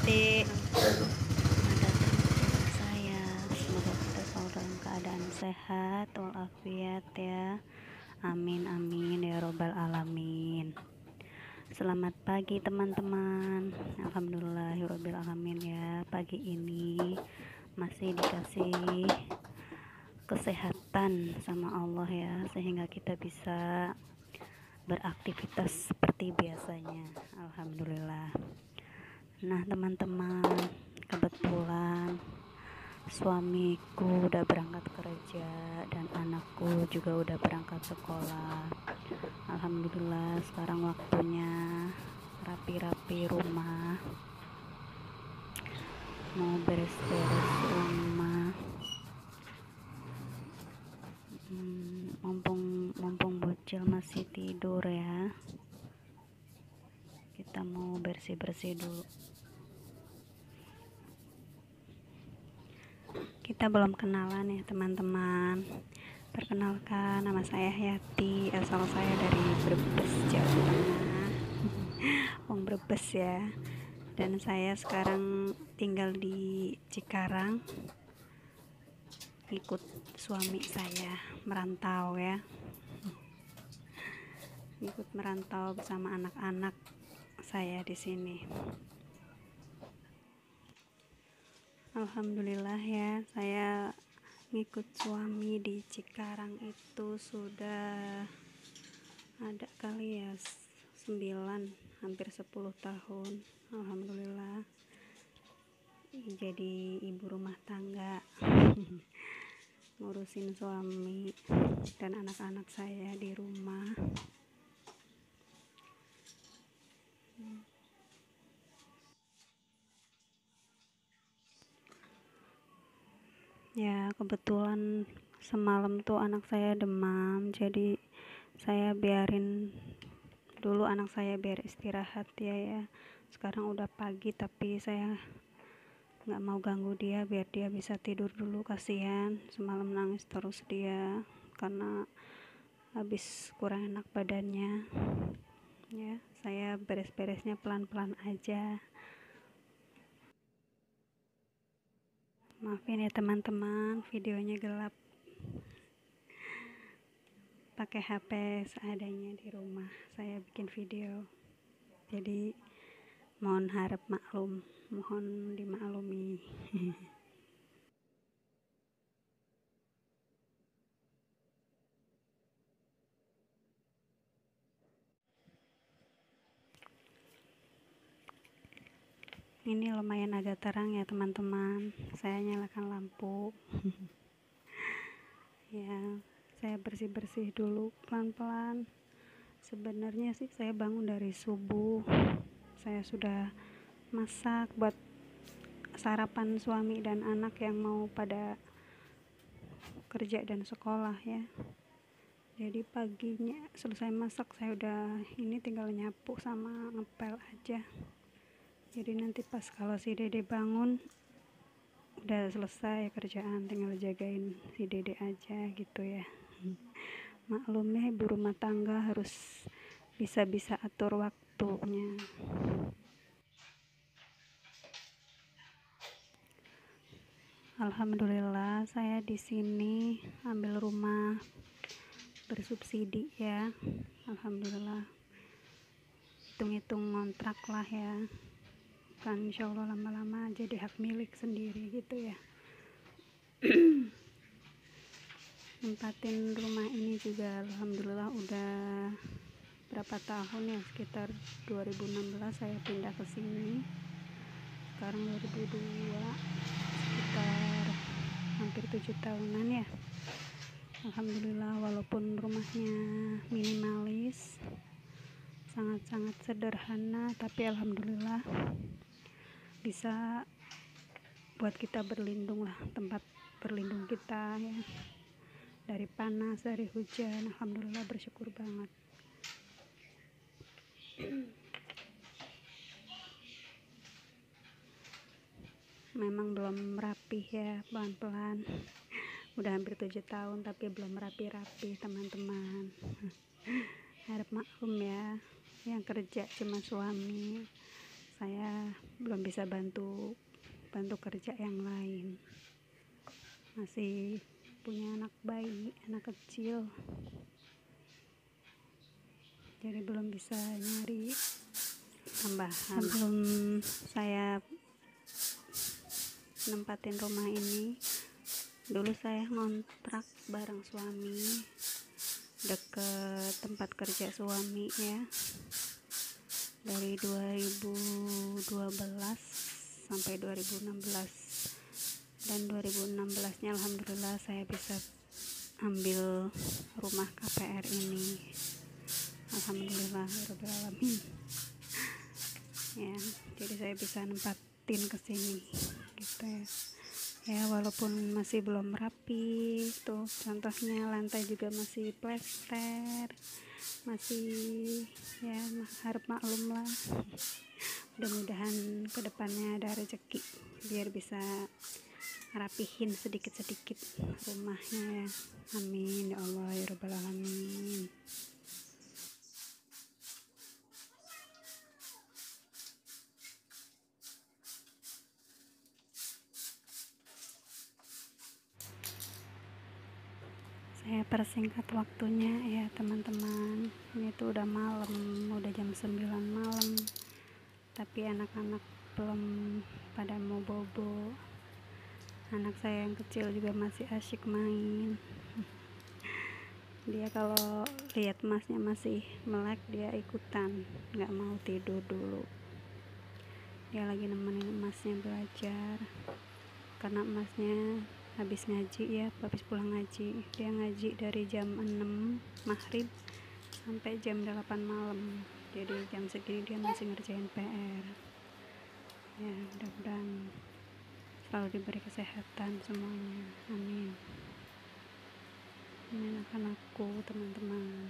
Yati. Selamat datang di channel saya. Semoga kita selalu dalam keadaan sehat walafiat ya. Amin amin ya robbal alamin. Selamat pagi teman-teman. Alhamdulillahirabbil alamin ya. Pagi ini masih dikasih kesehatan sama Allah ya, sehingga kita bisa beraktivitas seperti biasanya. Alhamdulillah. Nah teman-teman, kebetulan suamiku udah berangkat kerja dan anakku juga udah berangkat sekolah. Alhamdulillah sekarang waktunya rapi-rapi rumah, mau beres-beres rumah. Mumpung bocil masih tidur ya, kita mau bersih-bersih dulu. Kita belum kenalan ya teman-teman. Perkenalkan, nama saya Yati, asal saya dari Brebes, Jawa Tengah. Wong Brebes ya. Dan saya sekarang tinggal di Cikarang, ikut suami saya merantau ya. Ikut merantau bersama anak-anak saya di sini. Alhamdulillah ya, saya ngikut suami di Cikarang itu sudah ada kali ya 9 hampir 10 tahun. Alhamdulillah jadi ibu rumah tangga. Ngurusin suami dan anak-anak saya di rumah. Ya kebetulan semalam tuh anak saya demam, jadi saya biarin dulu anak saya biar istirahat ya. Sekarang udah pagi tapi saya nggak mau ganggu dia, biar dia bisa tidur dulu, kasihan semalam nangis terus dia karena habis kurang enak badannya ya. Saya beres-beresnya pelan-pelan aja. Maafin ya teman-teman, videonya gelap, pakai HP seadanya di rumah saya bikin video, jadi mohon harap maklum, mohon dimaklumi. Ini lumayan agak terang ya teman-teman, saya nyalakan lampu. Ya, saya bersih-bersih dulu pelan-pelan. Sebenarnya sih saya bangun dari subuh, saya sudah masak buat sarapan suami dan anak yang mau pada kerja dan sekolah ya. Jadi paginya selesai masak, saya udah ini tinggal nyapu sama ngepel aja. Jadi nanti pas kalau si dede bangun udah selesai kerjaan, tinggal jagain si dede aja gitu ya. Maklumnya ibu rumah tangga harus bisa atur waktunya. Alhamdulillah saya di sini ambil rumah bersubsidi ya. Alhamdulillah, hitung-hitung ngontrak lah ya, kan insya Allah lama-lama jadi hak milik sendiri gitu ya. Nempatin rumah ini juga alhamdulillah udah berapa tahun ya, sekitar 2016 saya pindah ke sini, sekarang 2002, sekitar hampir 7 tahunan ya. Alhamdulillah walaupun rumahnya minimalis, sangat-sangat sederhana, tapi alhamdulillah bisa buat kita berlindung lah, tempat berlindung kita ya, dari panas, dari hujan. Alhamdulillah bersyukur banget. Memang belum rapih ya, pelan-pelan. Udah hampir 7 tahun tapi belum rapi-rapi teman-teman. Harap maklum ya, yang kerja cuma suami, saya belum bisa bantu kerja yang lain, masih punya anak bayi, anak kecil, jadi belum bisa nyari tambahan. Sebelum saya nempatin rumah ini, dulu saya ngontrak bareng suami deket tempat kerja suami ya, dari 2012 sampai 2016, dan 2016 nya alhamdulillah saya bisa ambil rumah KPR ini, alhamdulillah rabbil alamin ya. Jadi saya bisa nempatin kesini gitu ya, walaupun masih belum rapi tuh, contohnya lantai juga masih plester, masih ya harap maklum lah. Mudah-mudahan kedepannya ada rezeki biar bisa rapihin sedikit-sedikit rumahnya ya, amin ya Allah ya rabbal alamin. Saya persingkat waktunya ya teman-teman, ini tuh udah malam, udah jam 9 malam, tapi anak-anak belum pada mau bobo. Anak saya yang kecil juga masih asyik main. Dia kalau lihat emasnya masih melek, dia ikutan, nggak mau tidur dulu. Dia lagi nemenin emasnya belajar, karena emasnya habis ngaji ya, habis pulang ngaji. Dia ngaji dari jam 6 maghrib sampai jam 8 malam, jadi jam segini dia masih ngerjain PR ya. Mudah-mudahan selalu diberi kesehatan semuanya, amin. Ini anak-anakku teman-teman.